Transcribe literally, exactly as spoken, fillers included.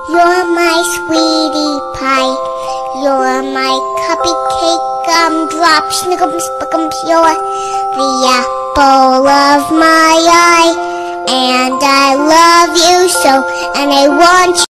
You're my sweetie pie. You're my cupcake gumdrop. Snickums, spickums. You're the apple of my eye. And I love you so, and I want you.